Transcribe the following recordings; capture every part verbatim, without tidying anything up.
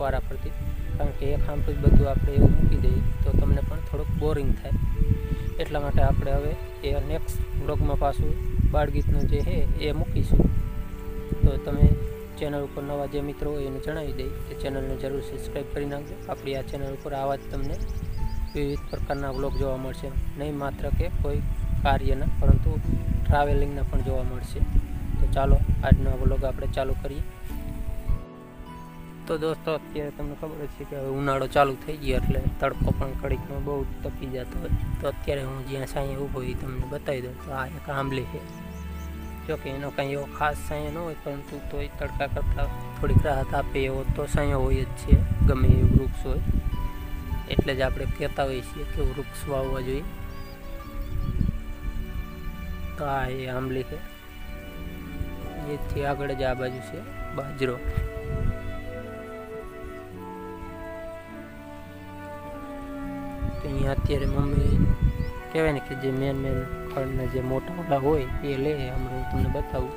वारा फरती, कारण के एक आम જ બધું આપણે એવું મૂકી દઈએ તો તમને પણ થોડુંક બોરિંગ થાય। એટલા માટે આપણે હવે એ નેક્સ્ટ વ્લોગમાં પાછું બાળગીતનું જે છે એ મૂકીશું। તો તમે ચેનલ ઉપર નવા જે મિત્રો હોય એને જણાવી દઈ કે ચેનલને જરૂર સબસ્ક્રાઈબ કરી નાખજો। આપણી આ ચેનલ ઉપર આવા જ તમને વિવિધ પ્રકારના વ્લોગ જોવા મળશે, નહીં માત્ર કે કોઈ કાર્યના પરંતુ ટ્રાવેલિંગના પણ જોવા મળશે। તો ચાલો આજનો વ્લોગ આપણે ચાલુ કરીએ। તો દોસ્તો અત્યારે તમને ખબર છે કે હવે ઉનાળો ચાલુ થઈ ગયો એટલે તડકો પણ કડીકમાં બહુ તપી જતો હોય। તો અત્યારે હું જ્યાં સાંયે ઊભો એ તમને બતાવી દઉં તો આ એક આંબલી છે। જો કે એનો કંઈ એવો ખાસ સાંયો ન હોય પરંતુ તોય તડકા કરતાં થોડીક રાહત આપે એવો તો સાંયો હોય જ છે, ગમે એ વૃક્ષ હોય। એટલે જ આપણે કહેતા હોઈએ છીએ કે વૃક્ષ વાવવા જોઈએ। તો આ એ આંબલી છે, એથી આગળ જ આ બાજુ છે બાજરો। તો અહીંયા અત્યારે મમ્મી કહેવાય ને કે જે મેન મેન ફળના જે મોટા મોટા હોય એ લે, હમણાં હું તમને બતાવું।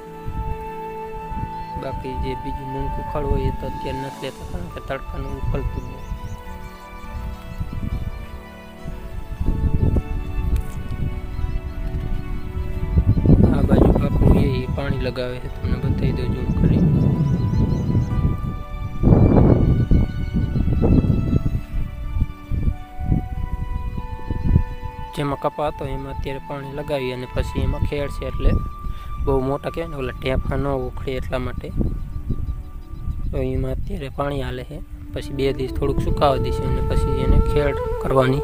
બાકી જે બીજું નાનું ફળ હોય એ તો અત્યારે નથી લેતા કારણ કે તડકાનું ઉકળતું નહીં। આ બાજુ બાપુ એ પાણી લગાવે છે, તમને બતાવી દઉં જો કરી। જેમાં કપા હતો એમાં અત્યારે પાણી લગાવી અને પછી એમાં ખેડશે એટલે બહુ મોટા કહેવાય ને ઓલા ટેફા ન ઉખડે એટલા માટે। તો એમાં અત્યારે પાણી હાલે છે, પછી બે દિવસ થોડુંક સુકાવા દેશે અને પછી એને ખેડ કરવાની।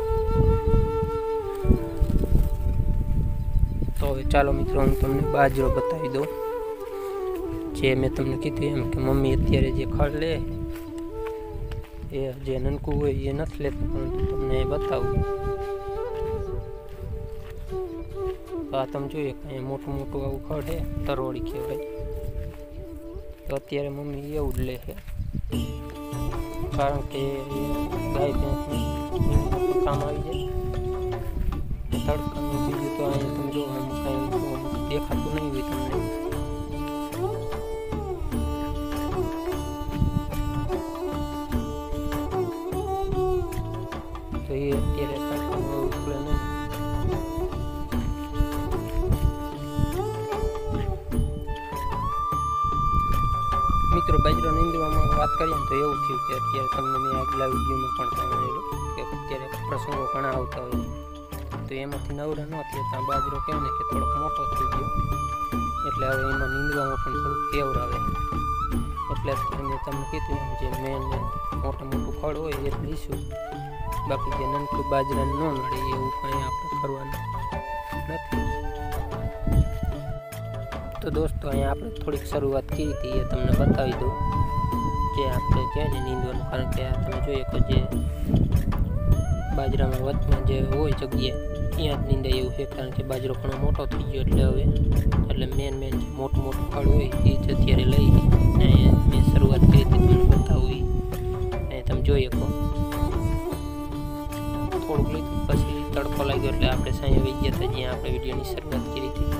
તો હવે ચાલો મિત્રો હું તમને બાજરો બતાવી દઉં। જે મેં તમને કીધું એમ કે મમ્મી અત્યારે જે ખડ લે એ જે નનકું હોય એ નથી લેતું પરંતુ તમને એ બતાવું। તો આ તમે જોઈએ કે મોટું મોટું આવું ખડ છે, તરોડી કહેવાય। તો અત્યારે મમ્મી એવું જ લે છે કારણ કે ગાય ભેંસને કામ આવી જાય। તડકાનું બીજું તો અહીંયા તમે જો આમાં કાંઈ દેખાતું નહીં હોય તમને। તો એ અત્યારે તડકામાં ઉકળે નહીં। મિત્રો બાજરો નીંદવામાં વાત કરીએ ને તો એવું થયું કે અત્યારે તમને મેં આગલા વિડીયોમાં પણ જણાવેલું કે અત્યારે પ્રસંગો ઘણા આવતા હોય તો એમાંથી નવરા ન થયા ત્યાં બાજરો કહે ને કે થોડોક મોટો થઈ ગયો એટલે હવે એમાં નીંદવામાં પણ થોડુંક ફેવર આવે। એટલે અત્યારે મેં તમને કીધું એમ જે મેન મેન મોટા મોટું ફળ હોય એ લઈશું, બાકી જે નનકું બાજરાને ન નડે એવું કંઈ આપણે કરવાનું નથી। તો દોસ્તો અહીંયા આપણે થોડીક શરૂઆત કરી હતી એ તમને બતાવી દઉં જે આપણે કહેવાય ને નીંદવાનું, કારણ કે આ તમે જોઈએ કે જે બાજરામાં વચમાં જે હોય જગ્યા ત્યાં જ નીંદાય એવું છે કારણ કે બાજરો ઘણો મોટો થઈ ગયો એટલે હવે એટલે મેન મેન જે મોટું મોટું ફળ હોય એ જ અત્યારે લઈ ને મેં શરૂઆત કરી હતી તમને બતાવું। એ તમે જોઈ શકો થોડુંક લીધું પછી તડકો લાગ્યો એટલે આપણે સાંઈ વહી ગયા હતા જ્યાં આપણે વિડીયોની શરૂઆત કરી હતી।